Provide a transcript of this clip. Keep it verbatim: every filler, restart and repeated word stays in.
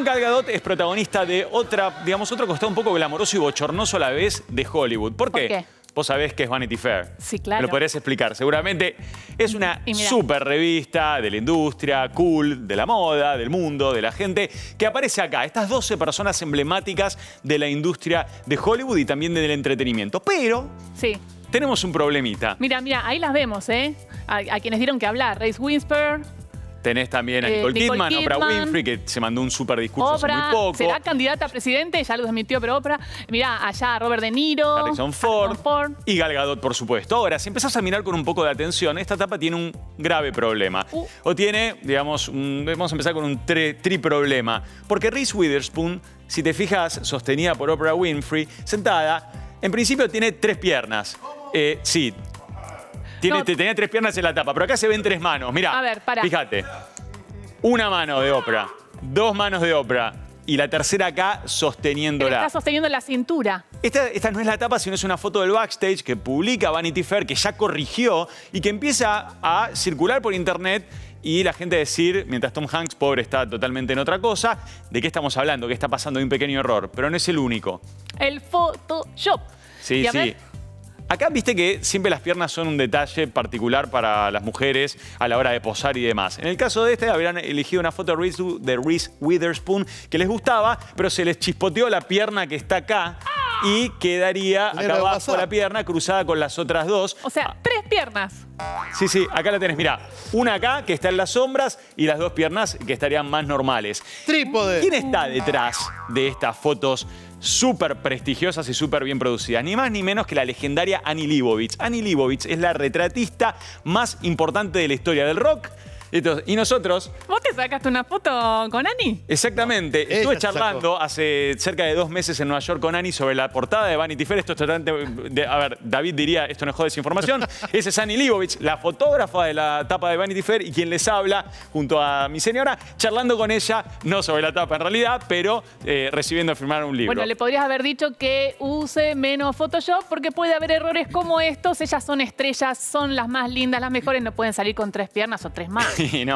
Gal Gadot es protagonista de otra, digamos, otro costado un poco glamoroso y bochornoso a la vez de Hollywood. ¿Por qué? ¿Por qué? Vos sabés que es Vanity Fair. Sí, claro. Me lo podrías explicar. Seguramente es una Y mira. super revista de la industria, cool, de la moda, del mundo, de la gente, que aparece acá. Estas doce personas emblemáticas de la industria de Hollywood y también del entretenimiento. Pero Sí. tenemos un problemita. Mira, mira, ahí las vemos, ¿eh? A, a quienes dieron que hablar. Reese Witherspoon, Tenés también a Eh, Nicole, Nicole Kidman, Oprah Kidman. Winfrey, que se mandó un super discurso hace Oprah. muy poco. ¿Será candidata a presidente? Ya lo desmintió, pero Oprah. Mira, allá Robert De Niro. Harrison Ford, Harrison Ford. y Gal Gadot, por supuesto. Ahora, si empezás a mirar con un poco de atención, esta etapa tiene un grave problema. Uh. O tiene, digamos, un- vamos a empezar con un tri, tri problema. Porque Reese Witherspoon, si te fijas, sostenida por Oprah Winfrey, sentada, en principio tiene tres piernas. Eh, sí. Tiene, No. te- tenía tres piernas en la tapa, pero acá se ven tres manos. Mirá, A ver, pará. fíjate. Una mano de Oprah, dos manos de Oprah y la tercera acá Pero sosteniéndola. está sosteniendo la cintura. Esta, esta no es la tapa, sino es una foto del backstage que publica Vanity Fair, que ya corrigió y que empieza a circular por internet y la gente decir, mientras Tom Hanks, pobre, está totalmente en otra cosa, ¿de qué estamos hablando? ¿Qué está pasando? Hay un pequeño error, pero no es el único. El Photoshop. Sí, Y a sí. ver, Acá viste que siempre las piernas son un detalle particular para las mujeres a la hora de posar y demás. En el caso de este, habrían elegido una foto de Reese, de Reese Witherspoon que les gustaba, pero se les chispoteó la pierna que está acá y quedaría Tenés acá la de abajo WhatsApp. la pierna cruzada con las otras dos. O sea, tres piernas. Sí, sí, acá la tenés. Mirá, una acá que está en las sombras y las dos piernas que estarían más normales. Trípode. ¿Quién está detrás de estas fotos súper prestigiosas y súper bien producidas? Ni más ni menos que la legendaria Annie Leibovitz. Annie Leibovitz es la retratista más importante de la historia del rock. Entonces, y nosotros, ¿Vos te sacaste una foto con Annie? exactamente, Ella estuve se charlando hace cerca de dos meses en Nueva York con Annie sobre la portada de Vanity Fair. Esto es totalmente... de- a ver, David diría, esto no es joda, es información. Esa es Annie Leibovitz, la fotógrafa de la tapa de Vanity Fair y quien les habla junto a mi señora, charlando con ella, no sobre la tapa en realidad, pero eh, recibiendo firmar un libro. Bueno, le podrías haber dicho que use menos Photoshop porque puede haber errores como estos. Ellas son estrellas, son las más lindas, las mejores. No pueden salir con tres piernas o tres más. Y no,